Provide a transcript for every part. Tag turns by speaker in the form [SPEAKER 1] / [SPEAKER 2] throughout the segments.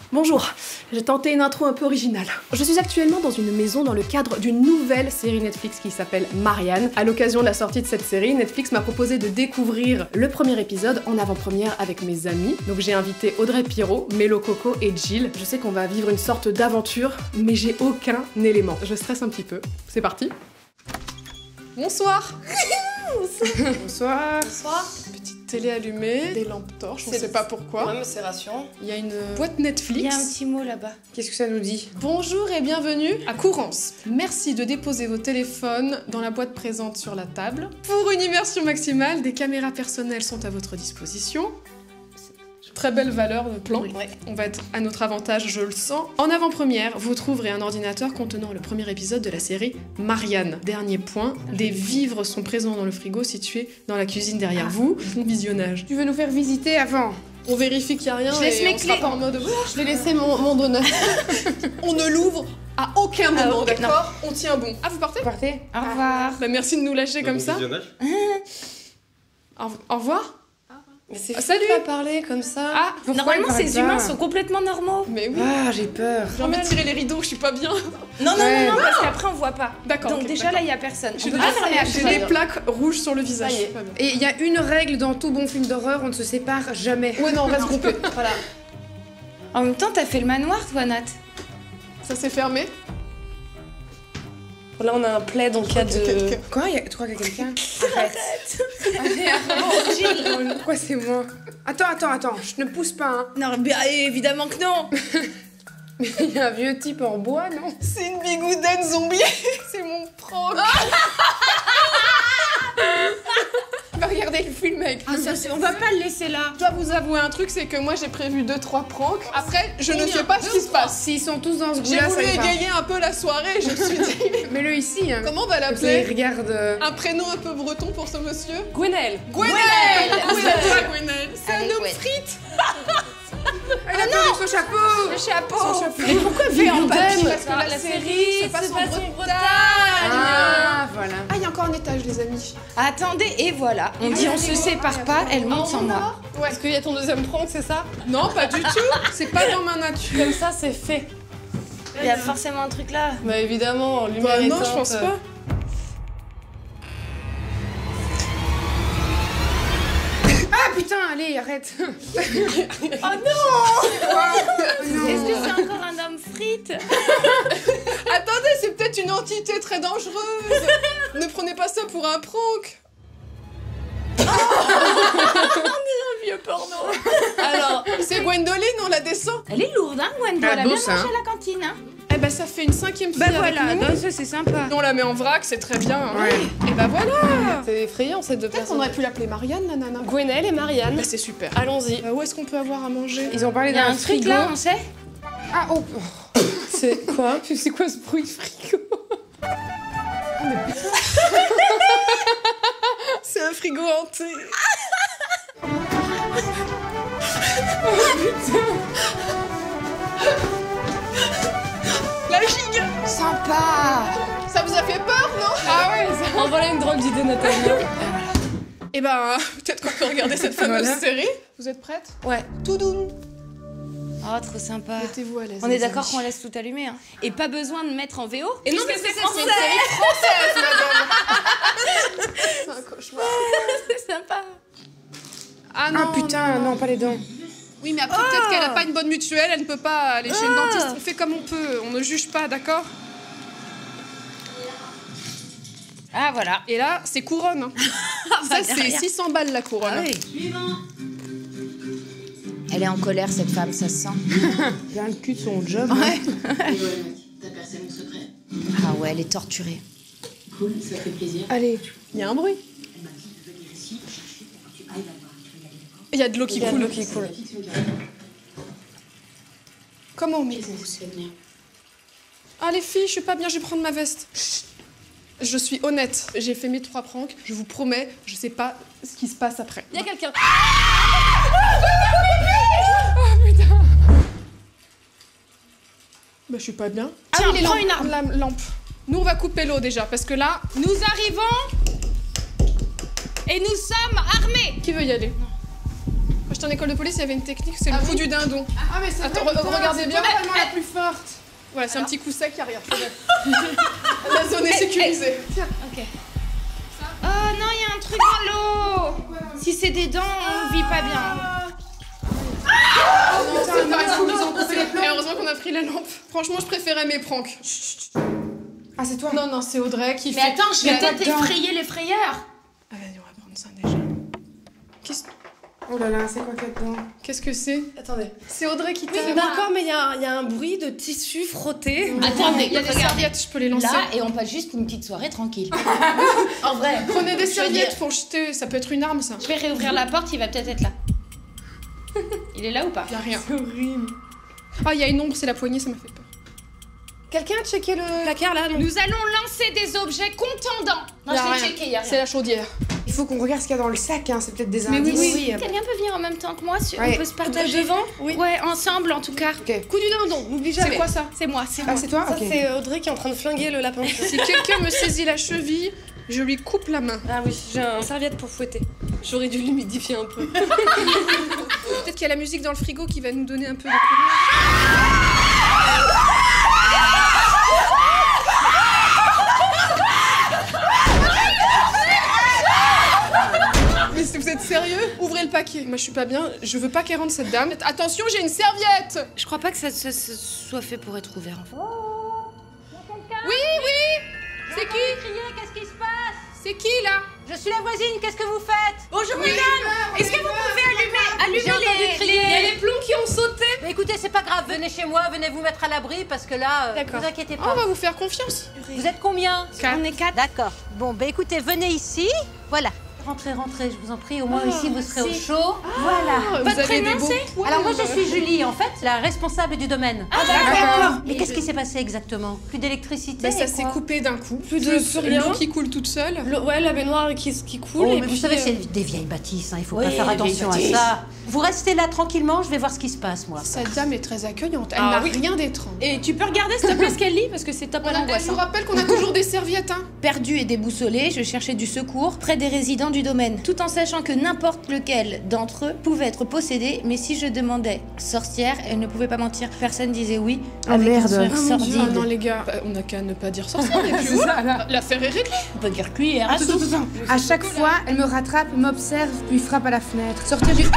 [SPEAKER 1] Bonjour, j'ai tenté une intro un peu originale. Je suis actuellement dans une maison dans le cadre d'une nouvelle série Netflix qui s'appelle Marianne. À l'occasion de la sortie de cette série, Netflix m'a proposé de découvrir le premier épisode en avant-première avec mes amis. Donc j'ai invité Audrey Pirot, Mélo Coco et Jill. Je sais qu'on va vivre une sorte d'aventure, mais j'ai aucun élément. Je stresse un petit peu. C'est parti. Bonsoir. Bonsoir.
[SPEAKER 2] Bonsoir.
[SPEAKER 1] Petite télé allumée, des lampes torches, on sait pas pourquoi.
[SPEAKER 2] Ouais, mais c'est rassurant.
[SPEAKER 1] Il y a une boîte Netflix.
[SPEAKER 2] Il y a un petit mot là-bas.
[SPEAKER 3] Qu'est-ce que ça nous dit?
[SPEAKER 1] Bonjour et bienvenue à Courance. Merci de déposer vos téléphones dans la boîte présente sur la table. Pour une immersion maximale, des caméras personnelles sont à votre disposition. Très belle valeur de plan.
[SPEAKER 2] Ouais.
[SPEAKER 1] On va être à notre avantage, je le sens. En avant-première, vous trouverez un ordinateur contenant le premier épisode de la série Marianne. Dernier point, des vivres sont présents dans le frigo situé dans la cuisine derrière vous. Bon visionnage.
[SPEAKER 3] Tu veux nous faire visiter avant?
[SPEAKER 1] On vérifie qu'il n'y a rien
[SPEAKER 2] Je laisse
[SPEAKER 1] et
[SPEAKER 2] mes
[SPEAKER 1] on sera
[SPEAKER 2] clés.
[SPEAKER 1] pas en mode je vais laisser mon donut. On ne l'ouvre à aucun moment,
[SPEAKER 2] ok,
[SPEAKER 1] d'accord? On tient bon. Ah, vous partez?
[SPEAKER 3] Partez.
[SPEAKER 2] Au revoir.
[SPEAKER 1] Bah, merci de nous lâcher comme ça. Au revoir.
[SPEAKER 2] Mais c'est
[SPEAKER 1] Ah,
[SPEAKER 2] fou
[SPEAKER 1] salut.
[SPEAKER 2] de pas parler comme ça.
[SPEAKER 1] Ah,
[SPEAKER 2] Normalement,
[SPEAKER 3] il
[SPEAKER 2] ces
[SPEAKER 3] paraît
[SPEAKER 2] humains
[SPEAKER 3] pas.
[SPEAKER 2] sont complètement normaux.
[SPEAKER 1] mais oui.
[SPEAKER 3] Ah, j'ai peur.
[SPEAKER 1] J'ai envie de tirer les rideaux, je suis pas bien.
[SPEAKER 2] Non,
[SPEAKER 3] Ouais.
[SPEAKER 2] parce qu'après on voit pas.
[SPEAKER 1] D'accord.
[SPEAKER 2] Donc
[SPEAKER 1] ok,
[SPEAKER 2] déjà
[SPEAKER 1] d'accord.
[SPEAKER 2] là, il y a personne.
[SPEAKER 1] J'ai
[SPEAKER 2] On peut
[SPEAKER 1] déjà
[SPEAKER 2] pas fermer la
[SPEAKER 1] j'ai
[SPEAKER 2] fenêtre.
[SPEAKER 1] des plaques rouges sur le visage.
[SPEAKER 2] Ça y est.
[SPEAKER 1] Pas bien.
[SPEAKER 3] Et il y a une règle dans tout bon film d'horreur, on ne se sépare jamais.
[SPEAKER 1] Ouais, non, on reste groupés.
[SPEAKER 2] Voilà. En même temps, t'as fait le manoir, toi, Nat.
[SPEAKER 1] Ça s'est fermé.
[SPEAKER 2] Là, on a un plaid en cas de.
[SPEAKER 3] Quoi? Tu crois qu'il y a quelqu'un?
[SPEAKER 2] Arrête.
[SPEAKER 3] Pourquoi c'est moi? Attends, je ne pousse pas, hein.
[SPEAKER 2] Non, bien évidemment que non.
[SPEAKER 3] Il y a un vieux type en bois, non?
[SPEAKER 1] C'est une bigoudaine zombie. C'est mon prank.
[SPEAKER 3] Va regarder le film avec
[SPEAKER 2] Ah, ça, on va pas le laisser là.
[SPEAKER 1] Je dois vous avouer un truc, c'est que moi j'ai prévu 2-3 pranks. Après, je ne sais pas ce qui se passe.
[SPEAKER 3] S'ils sont tous dans ce
[SPEAKER 1] J'ai
[SPEAKER 3] goût-là,
[SPEAKER 1] voulu
[SPEAKER 3] ça ira.
[SPEAKER 1] égayer un peu la soirée, je me suis dit.
[SPEAKER 3] Mets-le ici, hein.
[SPEAKER 1] Comment on va
[SPEAKER 3] Comme ça, il
[SPEAKER 1] l'appeler?
[SPEAKER 3] regarde.
[SPEAKER 1] Un prénom un peu breton pour ce monsieur?
[SPEAKER 2] Gwenelle.
[SPEAKER 1] Gwenelle.
[SPEAKER 2] Gwenelle.
[SPEAKER 1] C'est toi, Gwenelle. C'est
[SPEAKER 2] Allez,
[SPEAKER 1] un homme
[SPEAKER 2] Gwen.
[SPEAKER 1] frite.
[SPEAKER 3] Elle a perdu son chapeau!
[SPEAKER 2] Le chapeau.
[SPEAKER 3] Son chapeau.
[SPEAKER 2] Mais pourquoi fait en papier?
[SPEAKER 1] Parce que
[SPEAKER 2] Parce que la série se passe en Bretagne.
[SPEAKER 3] Ah, voilà.
[SPEAKER 1] Ah, il y a encore un étage, les amis.
[SPEAKER 2] Attendez, et voilà. On dit on se sépare pas, elle monte sans moi.
[SPEAKER 1] Ouais.
[SPEAKER 2] Est-ce qu'il y a ton deuxième prank, c'est ça?
[SPEAKER 1] Non, pas du tout. C'est pas dans ma nature.
[SPEAKER 2] Comme ça, c'est fait. Il y a forcément un truc là.
[SPEAKER 4] Bah évidemment, lumière
[SPEAKER 1] Bah, non,
[SPEAKER 4] éteinte.
[SPEAKER 1] je pense pas.
[SPEAKER 3] Ah putain, allez, arrête!
[SPEAKER 2] Oh non. Est-ce que c'est encore un homme frite?
[SPEAKER 1] Attendez, c'est peut-être une entité très dangereuse. Ne prenez pas ça pour un prank.
[SPEAKER 2] Vieux porno.
[SPEAKER 1] Alors, c'est Gwendoline, on la descend.
[SPEAKER 2] Elle est lourde, hein, Gwendo?
[SPEAKER 3] Ah,
[SPEAKER 2] Elle a bien
[SPEAKER 3] douce,
[SPEAKER 2] mangé
[SPEAKER 3] hein.
[SPEAKER 2] à la cantine, hein.
[SPEAKER 1] Eh ben, ça fait une 5e fille
[SPEAKER 2] Bah
[SPEAKER 1] avec
[SPEAKER 2] voilà,
[SPEAKER 1] nous.
[SPEAKER 2] donc ça c'est sympa.
[SPEAKER 1] On la met en vrac, c'est très bien. Hein.
[SPEAKER 3] Ouais.
[SPEAKER 1] Et bah voilà.
[SPEAKER 4] C'est effrayant ces deux
[SPEAKER 1] Peut-être qu'on
[SPEAKER 4] personnes.
[SPEAKER 1] aurait pu l'appeler Marianne, la nana.
[SPEAKER 4] Gwenelle et Marianne.
[SPEAKER 1] Bah, c'est super.
[SPEAKER 4] Allons-y.
[SPEAKER 1] Où est-ce qu'on peut avoir à manger?
[SPEAKER 3] Ils ont parlé
[SPEAKER 2] Il y a
[SPEAKER 3] d'un
[SPEAKER 2] un truc
[SPEAKER 3] frigo.
[SPEAKER 2] là, on sait?
[SPEAKER 3] Ah, oh!
[SPEAKER 4] C'est quoi? C'est quoi ce bruit de frigo?
[SPEAKER 1] C'est un frigo hanté. La gigue.
[SPEAKER 2] Sympa.
[SPEAKER 1] Ça vous a fait peur, non? Ah ouais, ça...
[SPEAKER 4] En voilà une drôle d'idée, Nathalie.
[SPEAKER 1] Eh ben, peut-être qu'on peut regarder cette fameuse
[SPEAKER 3] Voilà.
[SPEAKER 1] série. Vous êtes prêtes?
[SPEAKER 2] Ouais.
[SPEAKER 1] Toudoum.
[SPEAKER 2] Oh, trop sympa.
[SPEAKER 1] Mettez-vous à l'aise.
[SPEAKER 2] On est
[SPEAKER 1] les
[SPEAKER 2] d'accord
[SPEAKER 1] amis.
[SPEAKER 2] qu'on laisse tout allumer, hein. Et pas besoin de mettre en VO.
[SPEAKER 1] Et non, mais
[SPEAKER 2] puisque
[SPEAKER 1] c'est une série française, madame. C'est un cauchemar.
[SPEAKER 2] C'est sympa.
[SPEAKER 1] Ah
[SPEAKER 3] Ah putain, non, pas les dents.
[SPEAKER 1] Oui, mais après, peut-être qu'elle a pas une bonne mutuelle, elle ne peut pas aller chez une dentiste. On fait comme on peut, on ne juge pas, d'accord?
[SPEAKER 2] Ah, voilà.
[SPEAKER 1] Et là, c'est couronne. Hein. Ça, c'est
[SPEAKER 2] derrière.
[SPEAKER 1] 600 balles la couronne.
[SPEAKER 2] Ah oui. Elle est en colère, cette femme, ça se sent.
[SPEAKER 3] Bien le cul de son job.
[SPEAKER 2] Ouais.
[SPEAKER 5] T'as percé mon secret.
[SPEAKER 2] Ah ouais, elle est torturée.
[SPEAKER 5] Cool, ça fait plaisir.
[SPEAKER 3] Allez.
[SPEAKER 1] Il y a un bruit.
[SPEAKER 5] Elle m'a dit de venir ici pour chercher pour que tu ailles la voir. Tu vas y aller, d'accord?
[SPEAKER 1] Il y a de l'eau qui coule.
[SPEAKER 4] qui coule.
[SPEAKER 5] Fixe une carte.
[SPEAKER 1] Comment on met?
[SPEAKER 5] Qu'est-ce que ça fait venir?
[SPEAKER 1] Ah, les filles, je suis pas bien, je vais prendre ma veste. Chut. Je suis honnête. J'ai fait mes 3 pranks. Je vous promets, je sais pas ce qui se passe après.
[SPEAKER 4] Il y a quelqu'un.
[SPEAKER 1] Oh putain. Bah, je suis pas bien.
[SPEAKER 2] Tiens,
[SPEAKER 1] ah oui, les
[SPEAKER 2] prends
[SPEAKER 1] lampes.
[SPEAKER 2] une arme.
[SPEAKER 1] La lampe. Nous, on va couper l'eau déjà, parce que là,
[SPEAKER 2] Nous arrivons et nous sommes armés.
[SPEAKER 1] qui veut y aller? Moi, je j'étais en école de police, il y avait une technique, c'est le coup du dindon.
[SPEAKER 3] Ah, mais c'est
[SPEAKER 1] Attends,
[SPEAKER 3] vrai, putain,
[SPEAKER 1] regardez
[SPEAKER 3] c'est
[SPEAKER 1] bien.
[SPEAKER 3] vraiment la plus forte.
[SPEAKER 1] Voilà, c'est un petit coup sec qui arrière. La zone est sécurisée.
[SPEAKER 2] Ok. Oh non, il y a un truc dans l'eau. Si c'est des dents, on vit pas bien.
[SPEAKER 1] C'est pas cool, ils ont coupé les plombs. Et heureusement qu'on a pris la lampe. Franchement, je préférais mes pranks.
[SPEAKER 3] Ah, c'est toi?
[SPEAKER 1] Non, non, c'est Audrey qui
[SPEAKER 2] Mais
[SPEAKER 1] fait...
[SPEAKER 2] attends, je vais peut-être
[SPEAKER 3] là-dedans.
[SPEAKER 2] effrayer les frayeurs.
[SPEAKER 1] Ah, vas-y, on va prendre ça déjà.
[SPEAKER 3] Oh là là, c'est quoi qu'il y a dedans?
[SPEAKER 1] Qu'est-ce que c'est?
[SPEAKER 4] Attendez.
[SPEAKER 1] C'est Audrey qui
[SPEAKER 4] Oui,
[SPEAKER 1] tape.
[SPEAKER 4] d'accord, mais il y a un bruit de tissu frotté.
[SPEAKER 2] Attendez,
[SPEAKER 1] Il y a des
[SPEAKER 2] regardez.
[SPEAKER 1] serviettes, je peux les lancer.
[SPEAKER 2] Là, et on passe juste une petite soirée tranquille. En vrai.
[SPEAKER 1] Prenez des
[SPEAKER 2] Je veux
[SPEAKER 1] serviettes,
[SPEAKER 2] dire-
[SPEAKER 1] faut jeter. Ça peut être une arme, ça.
[SPEAKER 2] Je vais réouvrir la porte, il va peut-être être là. Il est là ou pas?
[SPEAKER 1] Y a rien.
[SPEAKER 4] C'est horrible.
[SPEAKER 1] Ah, il y a une ombre, c'est la poignée, ça m'a fait peur.
[SPEAKER 4] Quelqu'un a checké le placard là? Non.
[SPEAKER 2] Nous allons lancer des objets contendants. Non,
[SPEAKER 1] Y a
[SPEAKER 2] je l'ai
[SPEAKER 1] rien.
[SPEAKER 2] checké, il y a
[SPEAKER 1] C'est
[SPEAKER 2] rien.
[SPEAKER 1] la chaudière.
[SPEAKER 3] Il faut qu'on regarde ce qu'il y a dans le sac, hein. C'est peut-être des
[SPEAKER 1] Mais oui,
[SPEAKER 3] indices.
[SPEAKER 1] oui.
[SPEAKER 2] Quelqu'un peut venir en même temps que moi,
[SPEAKER 3] Ouais.
[SPEAKER 2] on peut se partager.
[SPEAKER 4] Devant? Oui.
[SPEAKER 2] Ouais, ensemble en tout cas.
[SPEAKER 3] Ok.
[SPEAKER 4] Coup du dindon, n'oublie jamais.
[SPEAKER 1] C'est quoi ça?
[SPEAKER 2] C'est moi, c'est
[SPEAKER 3] Ah,
[SPEAKER 2] moi.
[SPEAKER 3] c'est toi?
[SPEAKER 4] Ça,
[SPEAKER 3] Ok.
[SPEAKER 4] c'est Audrey qui est en train de flinguer le lapin.
[SPEAKER 1] Si quelqu'un me saisit la cheville, je lui coupe la main.
[SPEAKER 4] Ah oui, j'ai un serviette pour fouetter. J'aurais dû l'humidifier un peu.
[SPEAKER 1] Peut-être qu'il y a la musique dans le frigo qui va nous donner un peu de courage. Mais vous êtes sérieux? Ouvrez le paquet. Moi je suis pas bien, je veux pas qu'elle rentre cette dame. Attention, j'ai une serviette!
[SPEAKER 2] Je crois pas que ça soit fait pour être ouvert en fait.
[SPEAKER 1] Oui, oui! C'est qui?
[SPEAKER 6] Qu'est-ce qui se passe?
[SPEAKER 1] C'est qui là?
[SPEAKER 6] Je suis la voisine, qu'est-ce que vous faites?
[SPEAKER 2] Bonjour madame. Est-ce que vous pouvez allumer
[SPEAKER 6] J'ai entendu crier.
[SPEAKER 4] Il y a les plombs qui ont sauté.
[SPEAKER 6] Mais écoutez, c'est pas grave, venez chez moi, venez vous mettre à l'abri parce que là,
[SPEAKER 4] D'accord.
[SPEAKER 6] vous inquiétez
[SPEAKER 1] Oh,
[SPEAKER 6] pas.
[SPEAKER 1] on va vous faire confiance.
[SPEAKER 6] Vous êtes combien?
[SPEAKER 2] On est 4.
[SPEAKER 6] D'accord. Bon, bah écoutez, venez ici. Voilà. Rentrez, rentrez, je vous en prie. Au moins ici, vous serez au chaud. Voilà.
[SPEAKER 1] Vous avez des beaux poils.
[SPEAKER 6] Alors moi, je suis Julie, en fait, la responsable du domaine.
[SPEAKER 1] D'accord.
[SPEAKER 6] Mais qu'est-ce qui s'est passé exactement? Plus d'électricité?
[SPEAKER 1] Bah, ça
[SPEAKER 6] et
[SPEAKER 1] s'est
[SPEAKER 6] quoi?
[SPEAKER 1] coupé d'un coup.
[SPEAKER 4] Plus rien.
[SPEAKER 1] L'eau qui coule toute seule.
[SPEAKER 4] Ouais, la baignoire qui coule.
[SPEAKER 6] Oh,
[SPEAKER 4] et
[SPEAKER 6] mais vous
[SPEAKER 4] puis,
[SPEAKER 6] savez, c'est des vieilles bâtisses, hein, il faut
[SPEAKER 4] Oui,
[SPEAKER 6] pas faire
[SPEAKER 4] les
[SPEAKER 6] attention à
[SPEAKER 4] vieilles
[SPEAKER 6] ça. Vous restez là tranquillement, je vais voir ce qui se passe, moi.
[SPEAKER 1] Cette dame est très accueillante. Elle
[SPEAKER 4] Ah
[SPEAKER 1] n'a
[SPEAKER 4] oui.
[SPEAKER 1] rien d'étrange.
[SPEAKER 2] Et tu peux regarder s'il te plaît ce qu'elle lit parce que c'est top à
[SPEAKER 1] Je
[SPEAKER 2] l'angoisse.
[SPEAKER 1] vous rappelle qu'on a toujours des serviettes, hein.
[SPEAKER 2] Perdue et déboussolée, je cherchais du secours près des résidents du domaine, tout en sachant que n'importe lequel d'entre eux pouvait être possédé, mais si je demandais sorcière, elle ne pouvait pas mentir. Personne disait oui.
[SPEAKER 3] Oh,
[SPEAKER 2] avec
[SPEAKER 3] merde.
[SPEAKER 2] un sourire
[SPEAKER 3] Ah,
[SPEAKER 1] Ah
[SPEAKER 2] sordide.
[SPEAKER 1] non les gars, on n'a qu'à ne pas dire sorcière et puis l'affaire est réglée.
[SPEAKER 2] On peut dire cuillère à
[SPEAKER 3] Attends,
[SPEAKER 2] soupe.
[SPEAKER 3] attends, attends. À chaque fois, elle me rattrape, m'observe, puis frappe à la fenêtre. Sortir du...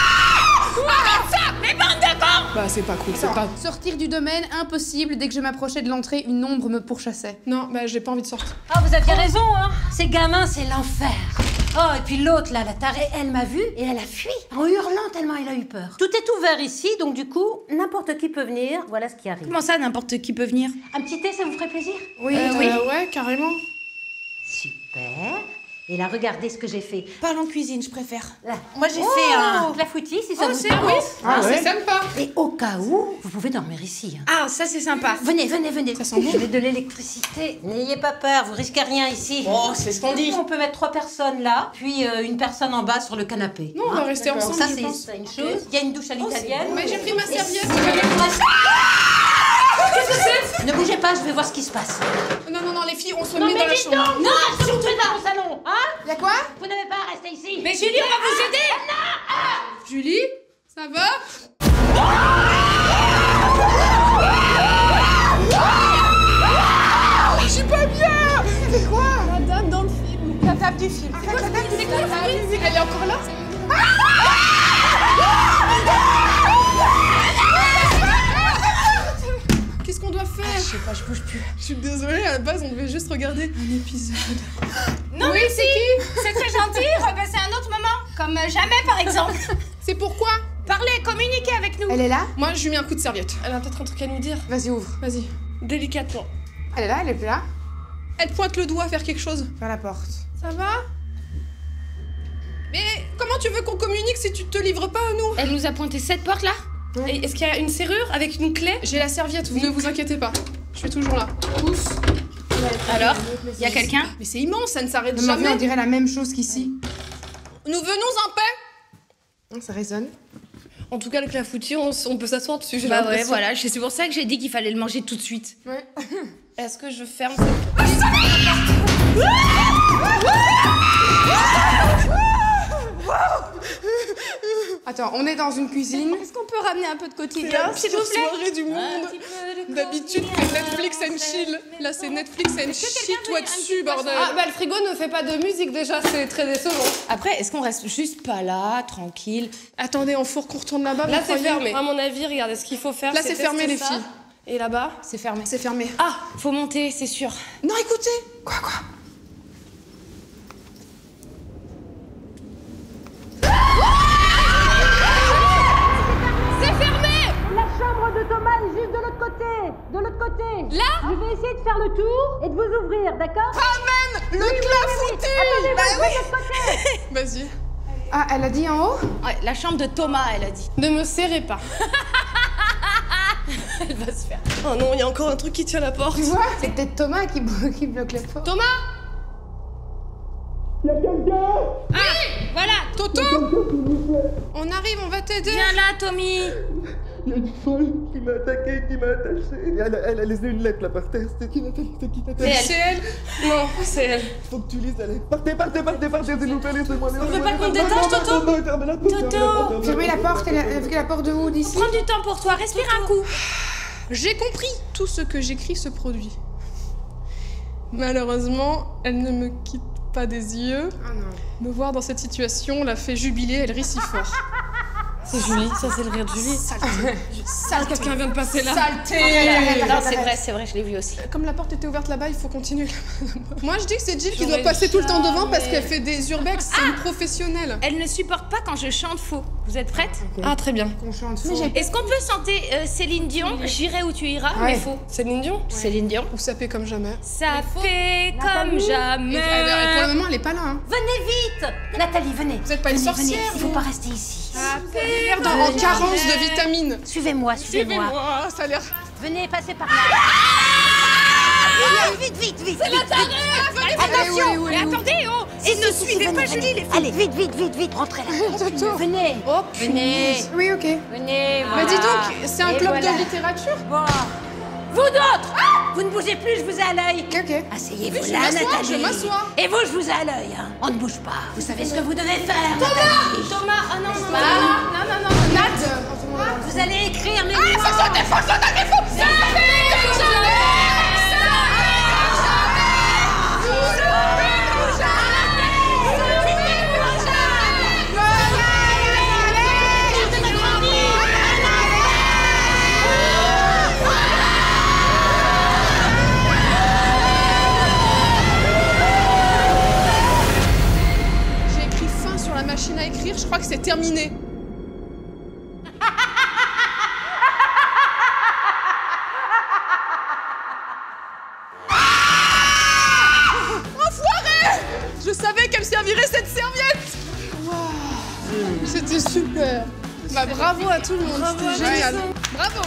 [SPEAKER 1] Bah c'est pas cool, c'est pas...
[SPEAKER 3] Sortir du domaine, impossible. Dès que je m'approchais de l'entrée, une ombre me pourchassait.
[SPEAKER 1] Non, bah j'ai pas envie de sortir.
[SPEAKER 6] Ah, vous aviez raison, hein. Ces gamins, c'est l'enfer. Oh, et puis l'autre, là, la tarée, elle m'a vue et elle a fui en hurlant tellement elle a eu peur. Tout est ouvert ici, donc du coup, n'importe qui peut venir. Voilà ce qui arrive.
[SPEAKER 2] Comment ça, n'importe qui peut venir?
[SPEAKER 6] Un petit thé, ça vous ferait plaisir?
[SPEAKER 3] Oui,
[SPEAKER 1] Ouais, carrément.
[SPEAKER 6] Super. Et là, regardez ce que j'ai fait.
[SPEAKER 2] Parle en cuisine, je préfère.
[SPEAKER 6] Là.
[SPEAKER 2] Moi j'ai fait un...
[SPEAKER 6] clafoutis, si ça vous
[SPEAKER 2] c'est
[SPEAKER 6] tente.
[SPEAKER 1] Ah, c'est sympa.
[SPEAKER 6] Et au cas où, vous pouvez dormir ici. hein.
[SPEAKER 2] Ah, ça c'est sympa.
[SPEAKER 6] Venez, venez, venez.
[SPEAKER 1] Ça sent bon.
[SPEAKER 6] Je mets de l'électricité. N'ayez pas peur, vous risquez rien ici.
[SPEAKER 2] Oh, c'est ce qu'on dit.
[SPEAKER 6] On peut mettre 3 personnes là, puis une personne en bas sur le canapé.
[SPEAKER 1] Non, on va rester
[SPEAKER 6] Donc
[SPEAKER 1] ensemble,
[SPEAKER 6] ça,
[SPEAKER 1] je pense.
[SPEAKER 6] c'est une chose. Il y a une douche à l'italienne.
[SPEAKER 1] Mais j'ai pris ma serviette.
[SPEAKER 6] Qu'est-ce que c'est? Ne bougez pas, je vais voir ce qui se passe.
[SPEAKER 1] Non, non, non, les filles, on se met dans la chambre.
[SPEAKER 6] Non, surtout pas au salon, hein?
[SPEAKER 3] Y'a quoi?
[SPEAKER 6] Vous n'avez pas à rester ici.
[SPEAKER 2] Mais Julie, on va vous aider.
[SPEAKER 1] Julie, ça va? Je suis pas bien.
[SPEAKER 3] C'est quoi?
[SPEAKER 4] La dame dans le film.
[SPEAKER 3] La table du film. C'est quoi la table du film?
[SPEAKER 1] Elle est encore là? Qu'est-ce qu'on doit faire? Je sais pas, je bouge plus. Je suis désolée, à la base, on devait juste regarder un épisode.
[SPEAKER 2] Non,
[SPEAKER 1] Oui, c'est qui?
[SPEAKER 2] c'est très gentil. Repasser un autre moment. Comme jamais par exemple.
[SPEAKER 1] C'est pourquoi?
[SPEAKER 2] Parlez, communiquez avec nous.
[SPEAKER 3] Elle est là?
[SPEAKER 1] Moi, je lui mets un coup de serviette.
[SPEAKER 4] Elle a peut-être un truc à nous dire.
[SPEAKER 3] Vas-y, ouvre.
[SPEAKER 1] Vas-y.
[SPEAKER 4] Délicatement.
[SPEAKER 3] Elle est là, elle est plus là?
[SPEAKER 1] Elle pointe le doigt vers quelque chose.
[SPEAKER 3] Vers la porte.
[SPEAKER 1] Ça va? Mais comment tu veux qu'on communique si tu te livres pas à nous?
[SPEAKER 2] Elle nous a pointé cette porte là.
[SPEAKER 4] Et est-ce qu'il y a une serrure avec une clé?
[SPEAKER 1] J'ai la serviette, vous ne vous inquiétez pas. Je suis toujours là. Pousse.
[SPEAKER 2] Alors, il y a quelqu'un?
[SPEAKER 1] Mais c'est immense, ça ne s'arrête
[SPEAKER 3] Non, mais en fait, on
[SPEAKER 1] jamais.
[SPEAKER 3] dirait la même chose qu'ici.
[SPEAKER 1] Nous venons en paix.
[SPEAKER 3] Non, ça résonne.
[SPEAKER 4] En tout cas, le clafoutis, on peut s'asseoir dessus. j'ai
[SPEAKER 2] Bah ouais,
[SPEAKER 4] l'impression.
[SPEAKER 2] voilà. C'est pour ça que j'ai dit qu'il fallait le manger tout de suite.
[SPEAKER 3] Ouais.
[SPEAKER 4] Est-ce que je ferme cette...
[SPEAKER 3] Attends, on est dans une cuisine.
[SPEAKER 2] Est-ce qu'on peut ramener un peu de quotidien,
[SPEAKER 1] La
[SPEAKER 2] s'il
[SPEAKER 1] pire
[SPEAKER 2] vous plaît?
[SPEAKER 1] soirée du monde. D'habitude, c'est Netflix and chill. Là, c'est Netflix and shit toi dessus, bordel.
[SPEAKER 4] Ah bah le frigo ne fait pas de musique déjà, c'est très décevant.
[SPEAKER 2] Après, est-ce qu'on reste juste pas là, tranquille?
[SPEAKER 1] Attendez, on faut qu'on retourne là-bas.
[SPEAKER 4] Là
[SPEAKER 1] vous
[SPEAKER 4] c'est
[SPEAKER 1] croyez?
[SPEAKER 4] fermé. À mon avis, regardez ce qu'il faut faire.
[SPEAKER 1] Là, c'est fermé,
[SPEAKER 4] tester
[SPEAKER 1] les
[SPEAKER 4] ça.
[SPEAKER 1] filles.
[SPEAKER 4] Et là-bas?
[SPEAKER 2] C'est fermé.
[SPEAKER 1] C'est fermé.
[SPEAKER 2] Ah, faut monter, c'est sûr.
[SPEAKER 1] Non, écoutez. Quoi?
[SPEAKER 6] La chambre de Thomas est juste de l'autre côté. De l'autre côté. Là? Je vais essayer de faire le tour et de vous ouvrir, d'accord?
[SPEAKER 1] Ramène le clafoutis.
[SPEAKER 6] Attendez-moi,
[SPEAKER 1] Bah
[SPEAKER 6] je vais de l'autre côté.
[SPEAKER 1] Vas-y.
[SPEAKER 3] Ah, elle a dit en haut?
[SPEAKER 2] Ouais, la chambre de Thomas, elle a dit.
[SPEAKER 4] Ne me serrez pas.
[SPEAKER 2] Elle va se faire.
[SPEAKER 4] Oh non, il y a encore un truc qui tient la porte.
[SPEAKER 3] Tu vois? C'est peut-être Thomas qui bloque la porte.
[SPEAKER 4] Thomas!
[SPEAKER 2] Voilà,
[SPEAKER 1] Toto. On arrive, on va t'aider.
[SPEAKER 2] viens là, Tommy.
[SPEAKER 7] Il y a une folle qui m'a attaqué, qui m'a attaché. Elle a laissé une lettre là par terre. C'est qui l'attaque?
[SPEAKER 4] C'est elle. Non, c'est elle.
[SPEAKER 7] Faut que tu lises la lettre. Partez, s'il vous plaît, laissez-moi.
[SPEAKER 4] On veut pas qu'on détache, Toto?
[SPEAKER 2] Toto.
[SPEAKER 3] Fermez la porte, elle a vu la porte de où d'ici?
[SPEAKER 2] Prends du temps pour toi, respire un coup.
[SPEAKER 1] J'ai compris. Tout ce que j'écris se produit. Malheureusement, elle ne me quitte pas des yeux.
[SPEAKER 3] Ah non.
[SPEAKER 1] Me voir dans cette situation l'a fait jubiler, elle rit si fort.
[SPEAKER 4] C'est Julie, ça c'est le rire de Julie.
[SPEAKER 1] Saleté.
[SPEAKER 4] Quelqu'un vient de passer là.
[SPEAKER 1] Saleté.
[SPEAKER 2] Non, c'est vrai, je l'ai vu aussi.
[SPEAKER 1] Comme la porte était ouverte là-bas, il faut continuer. Moi, je dis que c'est Jill qui
[SPEAKER 4] J'aurais
[SPEAKER 1] doit passer tout le temps
[SPEAKER 4] jamais.
[SPEAKER 1] devant parce qu'elle fait des urbex, c'est une professionnelle.
[SPEAKER 2] Elle ne supporte pas quand je chante faux. Vous êtes prêtes?
[SPEAKER 1] Ah, très bien.
[SPEAKER 3] Qu'on chante faux.
[SPEAKER 2] Est-ce qu'on peut chanter Céline Dion, J'irai où tu iras,
[SPEAKER 3] Ouais.
[SPEAKER 2] mais faux?
[SPEAKER 4] Céline Dion?
[SPEAKER 2] Céline Dion.
[SPEAKER 1] Ou ça fait comme jamais.
[SPEAKER 2] Ça fait comme jamais.
[SPEAKER 3] Pour le moment, elle est pas là. Hein.
[SPEAKER 6] Venez vite. Nathalie, venez.
[SPEAKER 1] Vous êtes pas une
[SPEAKER 6] Venez,
[SPEAKER 1] sorcière,
[SPEAKER 6] venez. Il faut
[SPEAKER 1] vous.
[SPEAKER 6] pas rester ici.
[SPEAKER 1] L'air en carence de vitamines.
[SPEAKER 6] Suivez-moi, suivez-moi.
[SPEAKER 1] Suivez-moi, ça a l'air...
[SPEAKER 6] Venez, passez par là. Vite.
[SPEAKER 3] Attention.
[SPEAKER 2] Mais attendez, oh! Et ne suivez pas Julie, les filles!
[SPEAKER 6] Allez, vite, rentrez là.
[SPEAKER 3] Toto.
[SPEAKER 6] Venez. Venez.
[SPEAKER 3] Oui, ok.
[SPEAKER 6] Venez,
[SPEAKER 1] Mais
[SPEAKER 6] voilà.
[SPEAKER 1] dis donc, c'est un
[SPEAKER 6] Et
[SPEAKER 1] club
[SPEAKER 6] voilà.
[SPEAKER 1] de littérature.
[SPEAKER 6] Bon. Vous d'autres, vous ne bougez plus, je vous ai à l'œil.
[SPEAKER 3] Ok, ok.
[SPEAKER 6] Asseyez-vous
[SPEAKER 1] Oui, je
[SPEAKER 6] là,
[SPEAKER 1] m'assois,
[SPEAKER 6] Nathalie.
[SPEAKER 1] je m'assois.
[SPEAKER 6] Et vous, je vous ai à l'œil. Hein. On ne bouge pas. Vous savez ce que vous devez faire, Nathalie.
[SPEAKER 2] Thomas, oh non, non,
[SPEAKER 3] Non. Nat.
[SPEAKER 6] Vous allez écrire mes mots.
[SPEAKER 1] J'ai écrit fin sur la machine à écrire, je crois que c'est terminé. Enfoiré! Je savais qu'elle servirait cette serviette. Waouh, c'était super. Bah bravo à tout le monde, c'était génial. Bravo.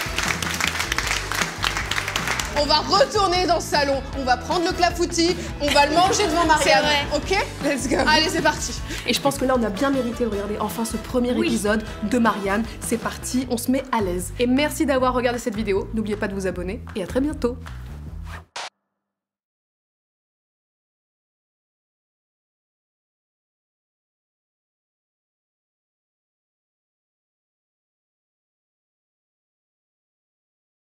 [SPEAKER 1] On va retourner dans le salon, on va prendre le clafoutis, on va le manger devant Marianne. Ok? Let's go. Allez, c'est parti. Et je pense que là, on a bien mérité de regarder enfin ce premier épisode de Marianne. C'est parti, on se met à l'aise. Et merci d'avoir regardé cette vidéo. N'oubliez pas de vous abonner et à très bientôt.